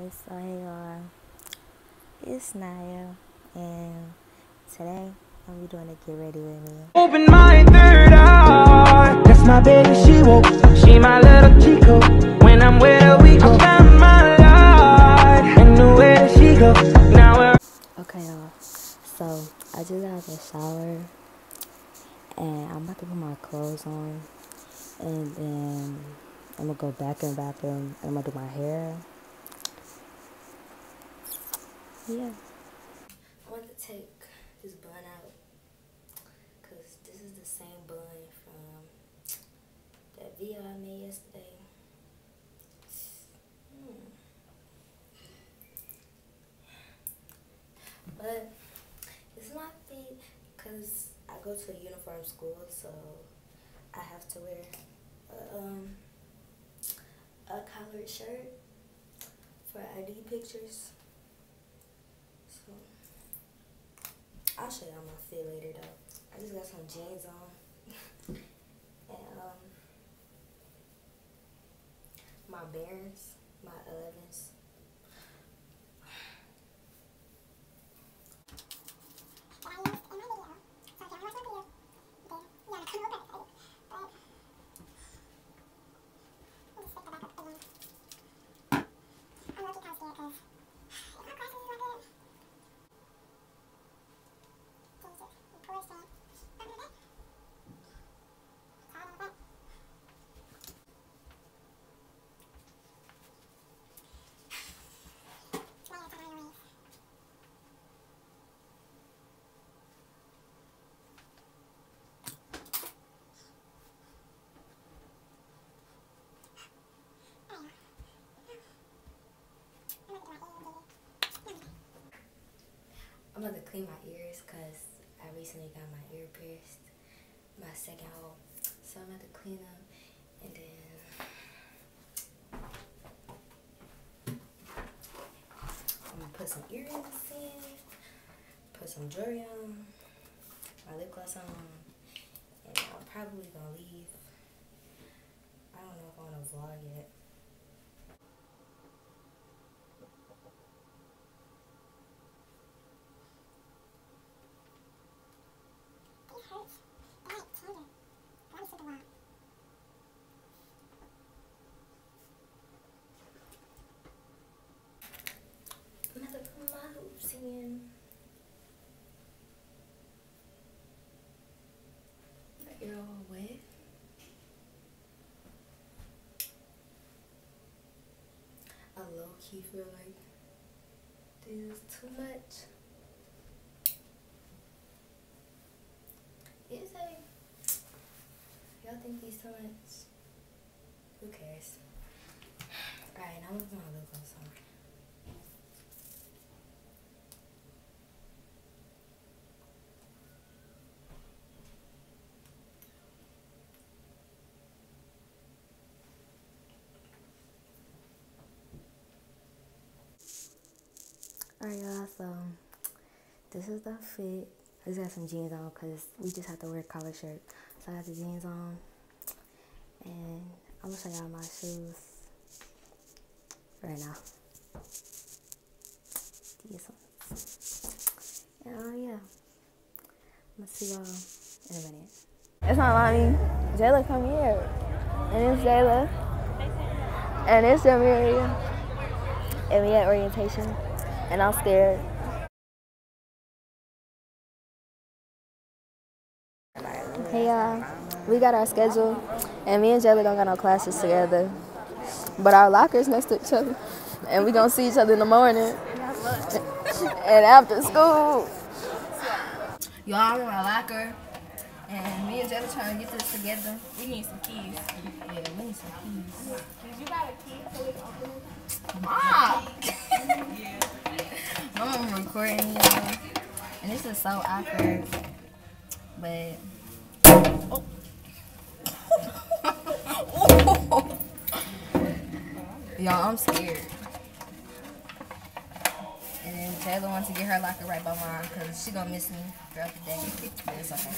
So hey y'all, it's Naya, and today I'm be doing a get ready with me. Open my third eye. That's my baby, she woke. She my little Chico. When I'm with her, we go down my life. And the way that she go. Now we're Okay y'all, so I just got out of the shower, and I'm about to put my clothes on, and then I'm gonna go back in the bathroom, and I'm gonna do my hair. Yeah. I want to take this bun out, because this is the same bun from that video I made yesterday. But it's my feet, because I go to a uniform school, so I have to wear a collared shirt for ID pictures. So I'll show y'all my fit later though. I just got some jeans on and my Barons, my 11s. I'm about to clean my ears because I recently got my ear pierced, my second hole. So I'm about to clean them, and then I'm gonna put some earrings in, put some jewelry on, my lip gloss on, and I'm probably gonna leave. I don't know if I want to vlog yet. I'm gonna put my hoops in. My ear all wet. I low key feel like this is too much. Is it? Y'all think these too much? Who cares? Alright, now I'm gonna put my lip gloss on. Alright y'all, so this is the fit. I just got some jeans on because we just have to wear a collar shirt. So I got the jeans on, and I'm gonna show y'all my shoes right now. These ones. And yeah, I'm gonna see y'all in a minute. It's my mommy. Jayla, come here. And it's Jayla. And it's Jamiria. And we at orientation. And I'm scared. Hey y'all, we got our schedule, and me and Jayla don't got no classes together, but our lockers next to each other, and we gonna see each other in the morning and after school. Y'all, I'm in my locker, and me and Jayla trying to get this together. We need some keys. Yeah, we need some keys. Did you got a key so we can open it? Mom! I'm recording y'all, and this is so awkward, but. Oh. Y'all, I'm scared. And then Jayla wants to get her locker right by mine because she gonna miss me throughout the day. But it's okay.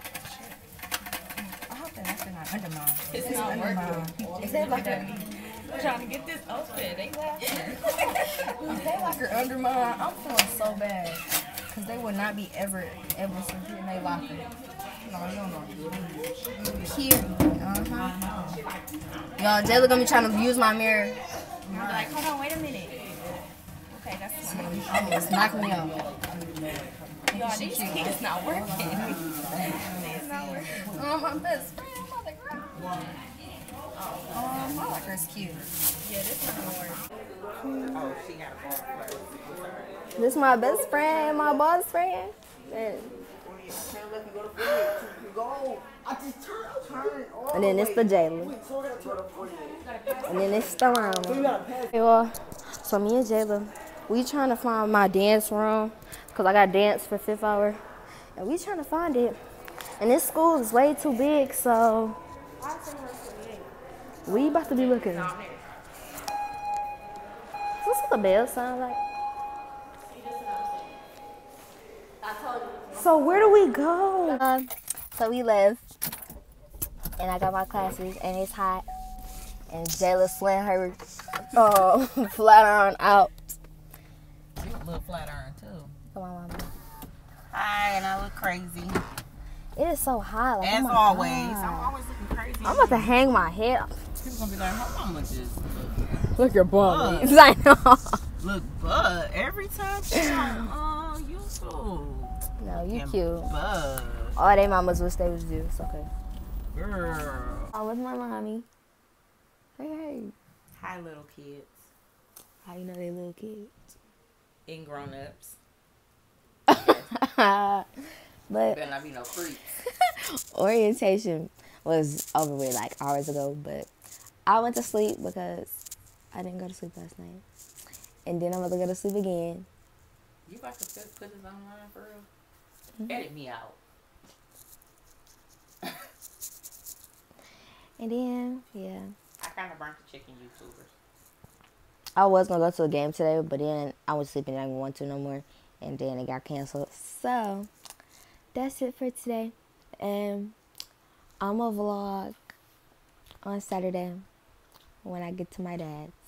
I hope that locker not under mine. It's not under mine. Is that locker? trying to get this outfit. They laughing. They locker under mine. I'm feeling so bad. Because they would not be ever secure in their locker. No, you don't know. Here. Y'all, Jayla gonna be trying to use my mirror. You're like, hold on, wait a minute. Okay, that's fine. Almost knocked me off. Y'all, these kids not working. It's not working. My best friend, mother girl. My locker's cute. Yeah, this not gonna work. This is my best friend, my boss friend. And then it's the Jayla. And then it's the Rama. Hey, well, so me and Jayla, we trying to find my dance room. Because I got dance for 5th hour. And we trying to find it. And this school is way too big, so we about to be looking. What's the bell sound like? So where do we go? So we left, and I got my classes, and it's hot, and Jayla slam her flat iron out. You look flat iron too. Come on, mama. Hi, and I look crazy. It is so hot. Like, As oh my always. God. I'm always looking crazy. I'm about to hang my head. People gonna be like, her mama just Look your bum. Bug. I know. look bud every time she's like, oh, you too. No, you And cute. Bud. All they mamas wish they was you. It's okay. Girl. I'm with my mommy. Hey. Hi, little kids How you know they little kids? and grown-ups. But Better not be no creeps. orientation was over with like hours ago, but I went to sleep because I didn't go to sleep last night. And then I'm about to go to sleep again. You about to put this online for real? Edit me out. And then, yeah. I kind of burnt the chicken YouTubers. I was going to go to a game today, but then I was sleeping and I didn't want to no more. And then it got canceled. So, that's it for today. And I'm going to vlog on Saturday when I get to my dad's.